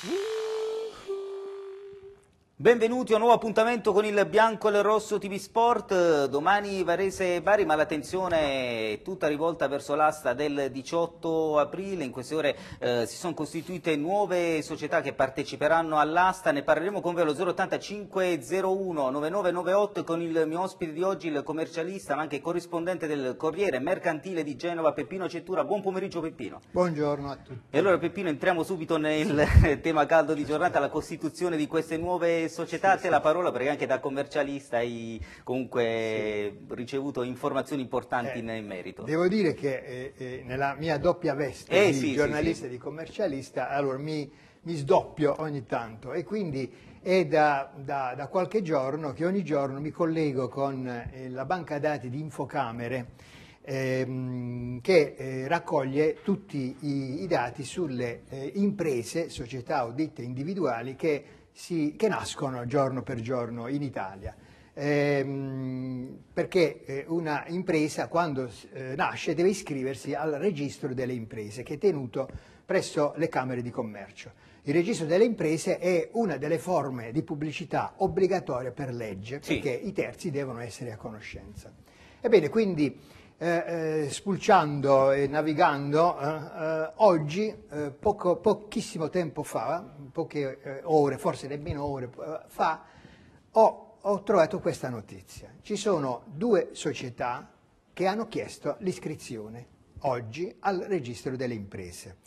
Benvenuti a un nuovo appuntamento con il Bianco e il Rosso TV Sport. Domani Varese-Bari, ma l'attenzione è tutta rivolta verso l'asta del 18 aprile. In queste ore si sono costituite nuove società che parteciperanno all'asta. Ne parleremo con voi allo 085 01 9998 con il mio ospite di oggi, il commercialista ma anche corrispondente del Corriere Mercantile di Genova, Peppino Cettura. Buon pomeriggio Peppino. Buongiorno a tutti. E allora Peppino, entriamo subito nel tema caldo di giornata, la costituzione di queste nuove società. A te la parola, perché anche da commercialista hai comunque ricevuto informazioni importanti in merito. Devo dire che nella mia doppia veste di giornalista e di commercialista, allora mi sdoppio ogni tanto, e quindi è da qualche giorno che ogni giorno mi collego con la banca dati di Infocamere, che raccoglie tutti i dati sulle imprese, società o ditte individuali che nascono giorno per giorno in Italia, perché una impresa quando nasce deve iscriversi al registro delle imprese, che è tenuto presso le Camere di Commercio. Il registro delle imprese è una delle forme di pubblicità obbligatoria per legge, perché i terzi devono essere a conoscenza. Ebbene, quindi spulciando e navigando, oggi, pochissimo tempo fa, poche ore, forse nemmeno ore fa, ho trovato questa notizia. Ci sono due società che hanno chiesto l'iscrizione oggi al registro delle imprese.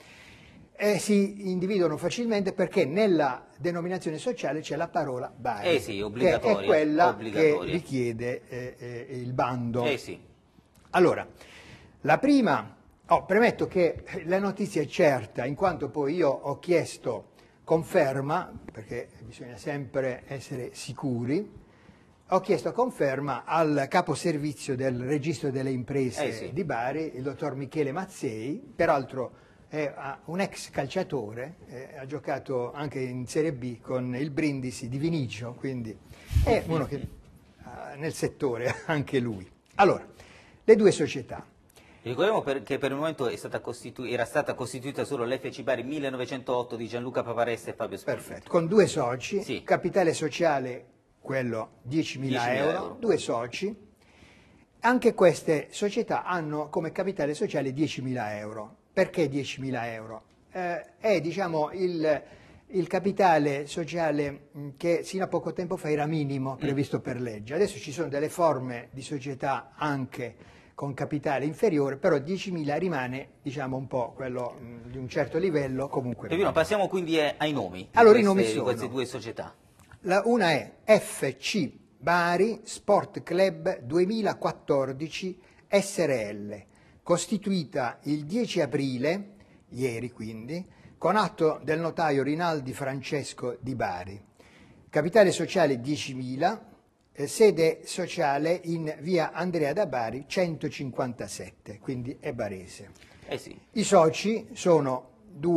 Si individuano facilmente perché nella denominazione sociale c'è la parola Bari, che è quella che richiede il bando. Allora, la prima, premetto che la notizia è certa, in quanto poi io ho chiesto conferma, perché bisogna sempre essere sicuri, ho chiesto conferma al capo servizio del registro delle imprese di Bari, il dottor Michele Mazzei, peraltro è un ex calciatore, ha giocato anche in Serie B con il Brindisi di Vinicio, quindi è uno che nel settore anche lui. Allora, le due società. Ricordiamo che per il momento era stata costituita solo l'FC Bari 1908 di Gianluca Pavaresta e Fabio Spinetta. Perfetto, con due soci, capitale sociale quello 10.000 euro, due soci. Anche queste società hanno come capitale sociale 10.000 euro. Perché 10.000 euro? È diciamo il capitale sociale che sino a poco tempo fa era minimo, previsto per legge. Adesso ci sono delle forme di società anche con capitale inferiore, però 10.000 rimane, diciamo, un po' quello di un certo livello comunque. Passiamo quindi ai nomi di queste due società. Una è FC Bari Sport Club 2014 SRL, costituita il 10 aprile, ieri quindi, con atto del notaio Rinaldi Francesco di Bari. Capitale sociale 10.000, sede sociale in via Andrea da Bari 157, quindi è barese. I soci sono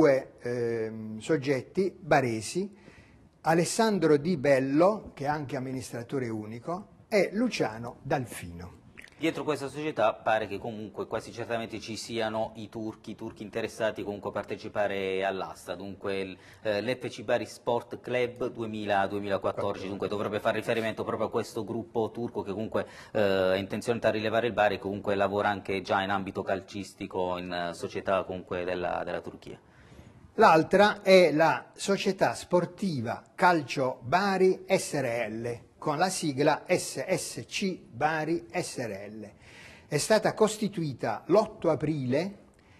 due soggetti baresi, Alessandro Di Bello, che è anche amministratore unico, e Luciano Dalfino. Dietro questa società pare che comunque quasi certamente ci siano i turchi interessati comunque a partecipare all'asta, dunque l'FC Bari Sport Club 2014, dunque dovrebbe fare riferimento proprio a questo gruppo turco che comunque è intenzionato a rilevare il Bari e comunque lavora anche già in ambito calcistico in società comunque della Turchia. L'altra è la società sportiva Calcio Bari SRL, con la sigla SSC Bari SRL. È stata costituita l'8 aprile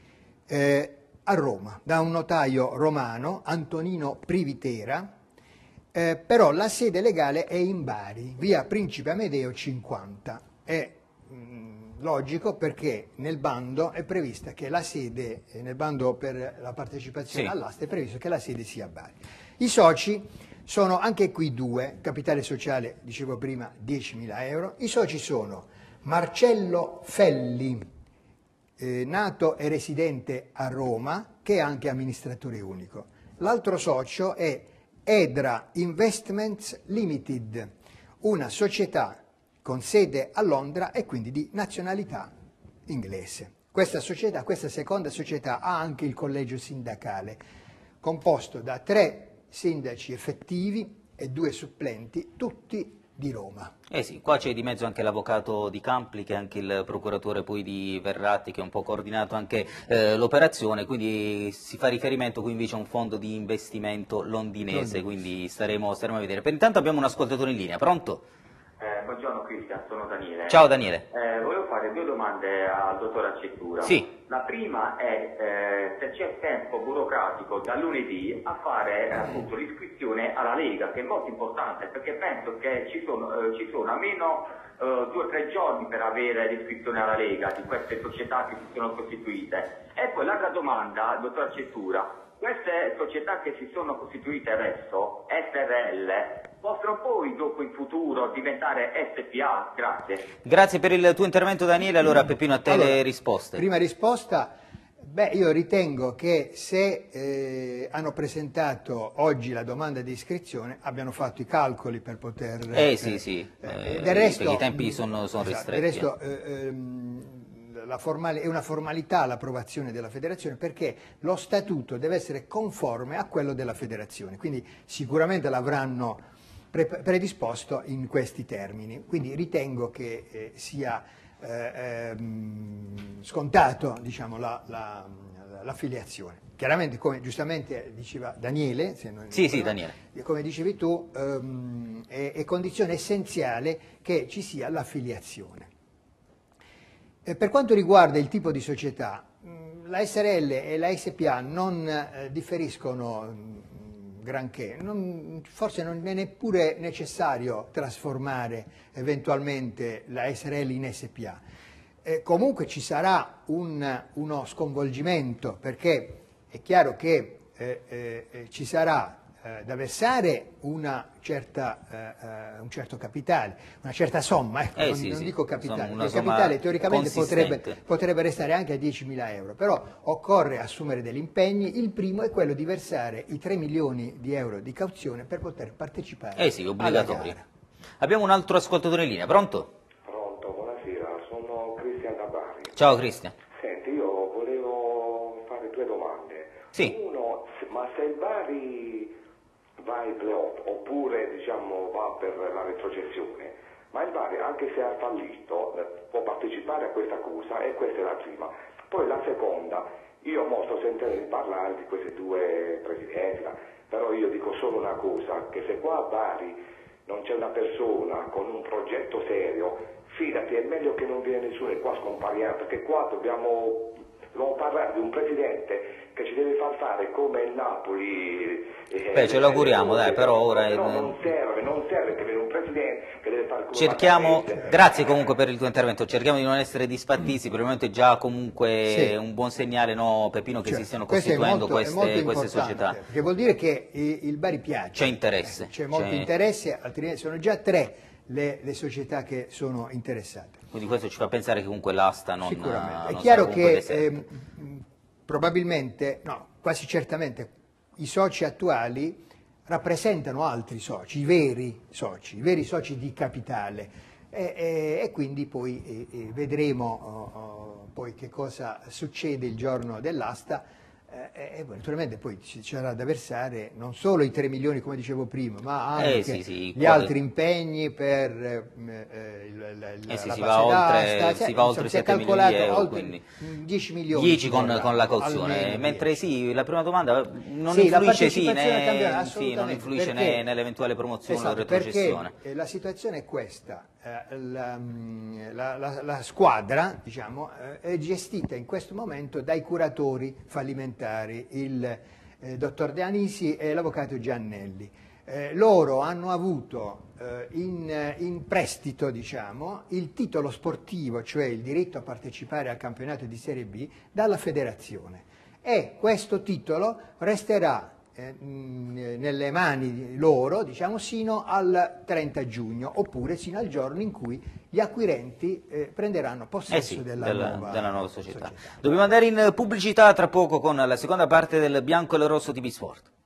a Roma da un notaio romano, Antonino Privitera, però la sede legale è in Bari, via Principe Amedeo 50. È logico perché nel bando è prevista che la sede, nel bando per la partecipazione all'asta è previsto che la sede sia a Bari. I soci sono anche qui due, capitale sociale, dicevo prima, 10.000 euro. I soci sono Marcello Felli, nato e residente a Roma, che è anche amministratore unico. L'altro socio è Edra Investments Limited, una società con sede a Londra e quindi di nazionalità inglese. Questa seconda società, ha anche il collegio sindacale, composto da 3 sindaci effettivi e 2 supplenti, tutti di Roma. Eh sì, qua c'è di mezzo anche l'avvocato Di Campli, che è anche il procuratore poi di Verratti, che ha un po' coordinato anche l'operazione, quindi si fa riferimento qui invece a un fondo di investimento londinese, quindi staremo a vedere. Per intanto abbiamo un ascoltatore in linea, pronto? Buongiorno Cristian, sono Daniele. Ciao Daniele. Volevo fare 2 domande al dottor Accettura. Sì. La prima è se c'è tempo burocratico da lunedì a fare appunto l'iscrizione alla Lega, che è molto importante, perché penso che ci sono almeno 2 o 3 giorni per avere l'iscrizione alla Lega di queste società che si sono costituite. E poi l'altra domanda, dottor Accettura. Queste società che si sono costituite adesso, SRL, possono poi dopo in futuro diventare SPA? Grazie. Grazie per il tuo intervento Daniele, allora Peppino a te le risposte. Prima risposta, io ritengo che se hanno presentato oggi la domanda di iscrizione abbiano fatto i calcoli per poter... sì, del resto, perché i tempi sono ristretti. Del resto, è una formalità l'approvazione della federazione, perché lo statuto deve essere conforme a quello della federazione, quindi sicuramente l'avranno predisposto in questi termini, quindi ritengo che sia scontato, diciamo, l'affiliazione. Chiaramente, come giustamente diceva Daniele, Daniele, come dicevi tu, è condizione essenziale che ci sia l'affiliazione. Per quanto riguarda il tipo di società, la SRL e la SPA non differiscono granché, forse non è neppure necessario trasformare eventualmente la SRL in SPA. Comunque ci sarà uno sconvolgimento, perché è chiaro che ci sarà da versare un certo capitale, una certa somma, non dico capitale, il capitale teoricamente potrebbe restare anche a 10.000 euro, però occorre assumere degli impegni. Il primo è quello di versare i 3 milioni di euro di cauzione per poter partecipare obbligatorio. Abbiamo un altro ascoltatore in linea, pronto? Pronto, buonasera, sono Cristian da Bari. Ciao Cristian. Senti, io volevo fare 2 domande. Sì. Uno, ma se il Bari va ai playoff oppure diciamo va per la retrocessione, ma il Bari anche se ha fallito può partecipare a questa cosa, e questa è la prima. Poi la seconda, io sto sentendo di parlare di questi 2 presidenti, però io dico solo una cosa, che se qua a Bari non c'è una persona con un progetto serio, fidati, è meglio che non viene nessuno e qua scompariamo, perché qua dobbiamo parlare di un presidente che ci deve far fare come il Napoli. Ce l'auguriamo, però ora non serve che viene un presidente che deve fare come grazie comunque per il tuo intervento, cerchiamo di non essere disfattisti, probabilmente già comunque un buon segnale, no, Peppino, che si stiano costituendo queste società. Perché vuol dire che il Bari piace. C'è interesse. C'è molto interesse, altrimenti sono già 3 le società che sono interessate. Quindi questo ci fa pensare che comunque l'asta non... Sicuramente. È chiaro che probabilmente, no, quasi certamente, i soci attuali rappresentano altri soci, i veri soci di capitale, e quindi poi vedremo poi che cosa succede il giorno dell'asta. E naturalmente poi ci sarà da versare non solo i 3 milioni come dicevo prima, ma anche gli altri impegni per si va oltre 7 milioni di euro, quindi 10 milioni 10 con la cauzione, mentre la prima domanda non influisce nell'eventuale promozione o retrocessione. Perché la situazione è questa, la squadra, diciamo, è gestita in questo momento dai curatori fallimentari, il dottor De Anisi e l'avvocato Giannelli. Loro hanno avuto in prestito, diciamo, il titolo sportivo, cioè il diritto a partecipare al campionato di Serie B, dalla federazione, e questo titolo resterà nelle mani loro, diciamo, sino al 30 giugno, oppure sino al giorno in cui gli acquirenti prenderanno possesso della nuova società. Dobbiamo andare in pubblicità tra poco con la seconda parte del Bianco e Rosso TV Sport.